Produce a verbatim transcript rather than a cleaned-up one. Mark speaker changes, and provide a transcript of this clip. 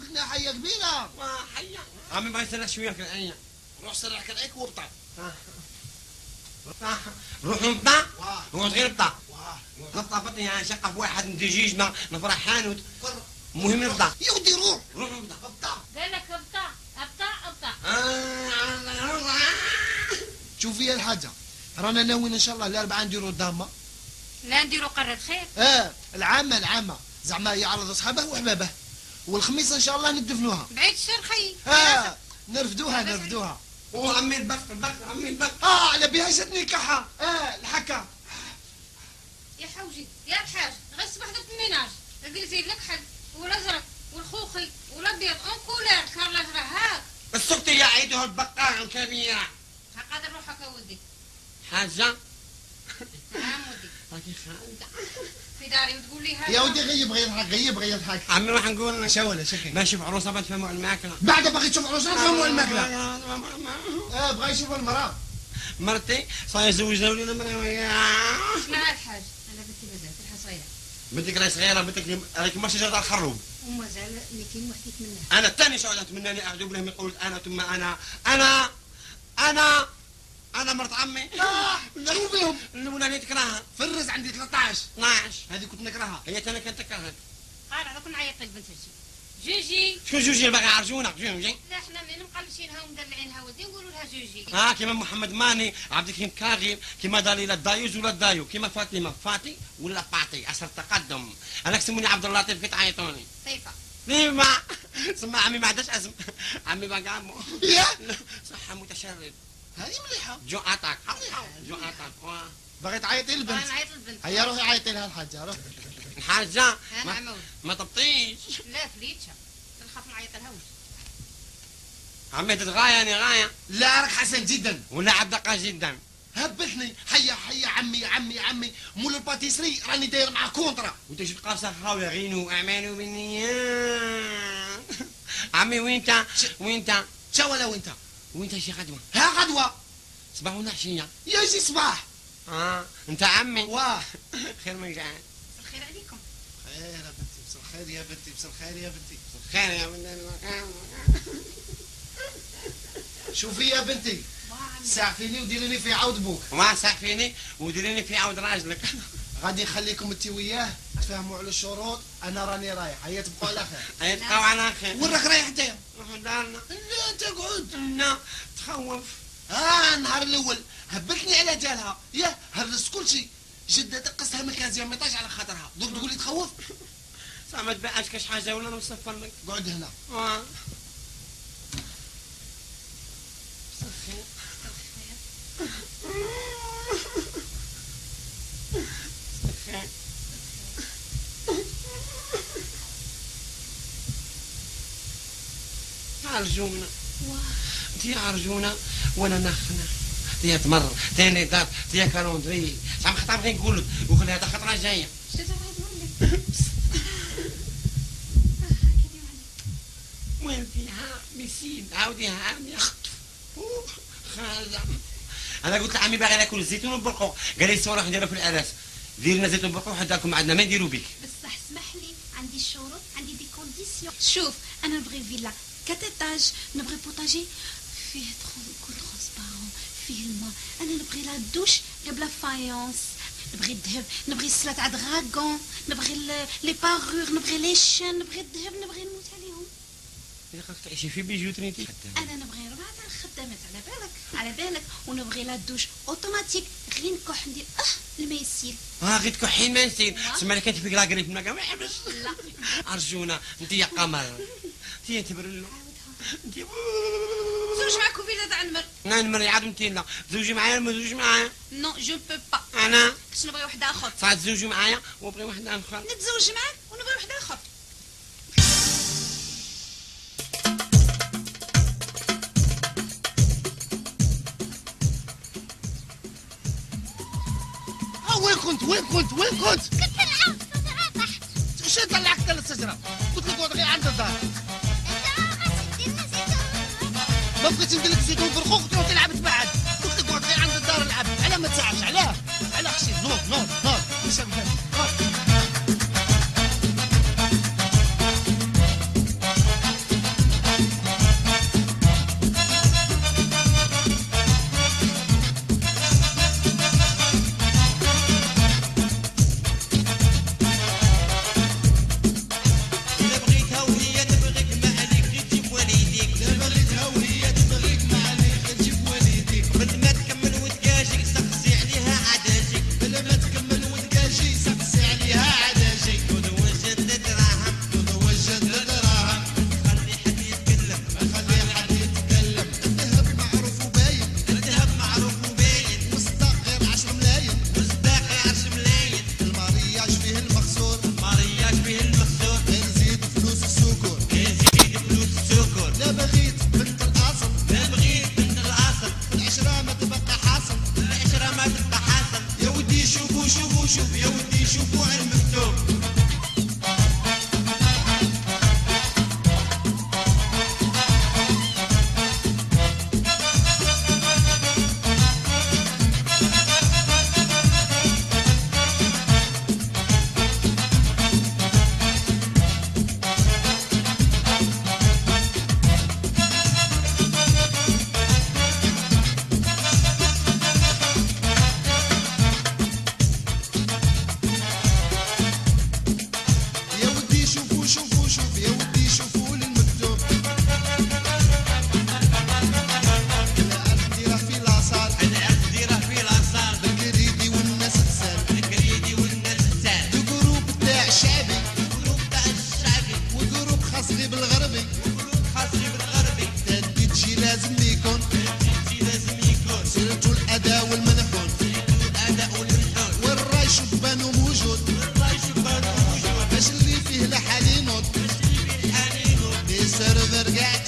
Speaker 1: عندنا حيه كبيره.
Speaker 2: حيه عمي بغيت نسرح شويه في العين.
Speaker 1: روح سرح كرعيك وابطع.
Speaker 2: روح نبطع. هو صغير بطع. نبطع بطني يعني شقه في واحد دجيج نفرح حانوت. المهم نبطع.
Speaker 1: يا ودي روح.
Speaker 2: روح نبطع.
Speaker 1: ابطع.
Speaker 3: قال لك ابطع ابطع ابطع.
Speaker 1: شوفي يا الحاجه رانا ناويين ان شاء الله الاربعاء نديروا الدامه.
Speaker 3: لا نديروا قرة خير.
Speaker 1: اه العامه العامه زعما يعرض اصحابه وحبابه. والخميس ان شاء الله ندفنوها.
Speaker 3: بعيد الشر خيي.
Speaker 1: اه نرفدوها نرفدوها.
Speaker 2: وعمي البخ البخ عمي البخ.
Speaker 1: اه على بها جاتني كحه. اه الحكا.
Speaker 3: يا حوجي يا الحاج غير صباح دوك الميناج قلتي لك حل والازرق والخوخي والابيض اون كولير كارلا زرا هاك.
Speaker 2: السكتي يا عيدها البقاع الكبيره.
Speaker 3: هقدر روحك يا ودي.
Speaker 2: حاجه.
Speaker 3: نعم ودي.
Speaker 2: راكي خالده.
Speaker 3: في داري وتقول لي هذا.
Speaker 1: يا ودي غيب غير الحق غيب غير الحق.
Speaker 2: عمي راح نقول
Speaker 1: شو ولا شكل.
Speaker 2: ما نشوف عروسه بتفهموا الماكله.
Speaker 1: بعد باغي تشوف عروسه تفهموا الماكله. اه بغا يشوف المراه.
Speaker 2: مرتي صاير زوجنا ولينا مراه.
Speaker 3: مع الحاج انا بنتي مازال في صغيره.
Speaker 2: بنتك راهي صغيره بنتك راهي كما شجره الخروب.
Speaker 3: ومازال ميتين وحديك منها.
Speaker 2: انا الثاني شو اتمنى اني اعجب لهم يقول انا ثم انا انا انا انا مرت عمي.
Speaker 1: اه شو فيهم؟
Speaker 2: الاولانيه تكرهها.
Speaker 1: فرز عندي ثلاثطاش.
Speaker 2: اثناعش
Speaker 1: هذه كنت نكرهها.
Speaker 2: هي انا كنت اكرهها.
Speaker 3: قال هذا كنا نعيط لك بنت جوجي. جوجي.
Speaker 2: شو جوجي اللي باغي يعرجونا جوجي؟
Speaker 3: لا احنا من مقلشينها ومدلعينها ودي نقولوا لها جوجي.
Speaker 2: اه كيما محمد ماني عبد الكريم كاغي كيما دليل الدايوز ولا الدايو كيما فاطمه فاتي ولا فاطي اثر تقدم. انا سموني عبد اللطيف كي تعيطوني.
Speaker 3: طيفه.
Speaker 2: ديما سمع عمي ما عندهاش اسم. عمي باقي عمو.
Speaker 1: يا
Speaker 2: صحه متشرد.
Speaker 1: هذه مليحه.
Speaker 2: جو اتاك جو اتاك.
Speaker 1: باغي تعيطي
Speaker 3: انا
Speaker 1: للبنت.
Speaker 3: نعيط للبنت.
Speaker 1: هيا روحي عيطي لها الحاجه روحي.
Speaker 2: الحاجه
Speaker 3: انا عمود.
Speaker 2: ما تبطيش.
Speaker 3: لا فليتشا نخاف نعيط لها وش.
Speaker 2: عمي تتغايني غايه
Speaker 1: لا راك حسن جدا.
Speaker 2: ولا عبدقه جدا.
Speaker 1: هبتني حيا حيا عمي عمي عمي مول الباتيسري راني داير مع كونترا.
Speaker 2: وانت شو قاصه خاوي غينوا اعمالوا بالنيات. عمي وينتا وينتا
Speaker 1: شا ولا وانت؟
Speaker 2: وينتا شي خدمه؟
Speaker 1: ها غدوه.
Speaker 2: صباح ونحشيه.
Speaker 1: يا جي صباح.
Speaker 2: اه انت عمي.
Speaker 1: واه
Speaker 2: خير من جاي.
Speaker 3: الخير عليكم.
Speaker 1: خير يا بنتي بس الخير يا بنتي بس الخير يا بنتي.
Speaker 2: خير يا بنتي.
Speaker 1: شوفي يا بنتي سعفيني وديريني في عود بوك.
Speaker 2: ما سعفيني وديريني في عود راجلك.
Speaker 1: غادي نخليكم انت وياه تفهموا على الشروط. انا راني رايح هيا تبقوا على خير.
Speaker 2: يتبقوا على خير.
Speaker 1: وين راك رايح انت؟
Speaker 2: روحوا دارنا.
Speaker 1: لا انت قعد.
Speaker 2: لا تخوف.
Speaker 1: اه النهار الاول هبلتني على جالها ياه هرست كل شيء. جدة دقستها من كازيا ما يطاش على خاطرها. دوك تقول لي تخوف؟
Speaker 2: صح ما تبعش كاش حاجه ولا نصفر لك.
Speaker 1: قعد هنا.
Speaker 2: اه عرجونا تي عرجونا وانا نخنا تي تمر تاني دار تي كالوندري زعما خطره بغي نقول لك وخلي هذا خطره جايه.
Speaker 3: شتا بغيت نقول لك.
Speaker 2: وين فيها مسين عاوديها عاودي خالده. انا قلت لعمي باغي ناكل الزيتون والبرقوق قال لي سوا نديرو في العراس. دير لنا زيتون والبرقوق حتى راكم عندنا ما نديرو بك.
Speaker 4: بصح اسمح لي عندي الشروط عندي دي كونديسيون. شوف انا نبغي فيلا كات ايطاج نبغي بوتاجي فيه كل ترونسبارون فيه الماء. انا نبغي لا دوش قبل فايونس نبغي الذهب نبغي السلا تاع دراغون نبغي لي بارور نبغي لي شان نبغي الذهب نبغي نموت عليهم.
Speaker 2: اذا خاك تعيشي في بيجوتريتي.
Speaker 4: انا نبغي ربعه تاع الخدامات على بالك على بالك ونبغي لا دوش اوتوماتيك غير نكح ندير اه الماء يسيل.
Speaker 2: اه غير تكحين ما نسيت. سمع لك انت في لاكري في المكان ما يحبش.
Speaker 4: لا
Speaker 2: ارجونا انت يا قمر انت تبرلو انت
Speaker 3: زوج معاكم فيلا تاع نمر.
Speaker 2: انا نمر عاد انت لا زوجي معايا ما زوجي معايا.
Speaker 4: نو جو بو با.
Speaker 2: انا
Speaker 4: باش نبغي واحد اخر.
Speaker 2: صعد زوجي معايا وبغي واحد اخر.
Speaker 4: نتزوج معاك ونبغي واحد اخر.
Speaker 1: وين كنت وين كنت وين كنت؟
Speaker 5: كنت نلعب شجرة تحت.
Speaker 1: وش طلعك للشجرة؟ قلت لك اقعد غير عند الدار. ما بغيتش ندير لك زيتون برقوق تروح تلعب تبعد. قلت لك اقعد غير عند الدار العب. علاه ما تساعدش علاه؟ علاه خشي نوض نوض نوض. مش غي بالغربي
Speaker 2: وفرود خاص غي بالغربي
Speaker 1: تدي تجي لازم يكون
Speaker 2: تجي لازم يكون
Speaker 1: سيرتو الاداء والمنحون
Speaker 2: الاداء والمنحون
Speaker 1: والراي شبان وموجود
Speaker 2: والراي شبان وموجود
Speaker 1: باش اللي فيه لحال ينوض
Speaker 2: باش اللي فيه لحال ينوض
Speaker 1: لي سيرفر قاعد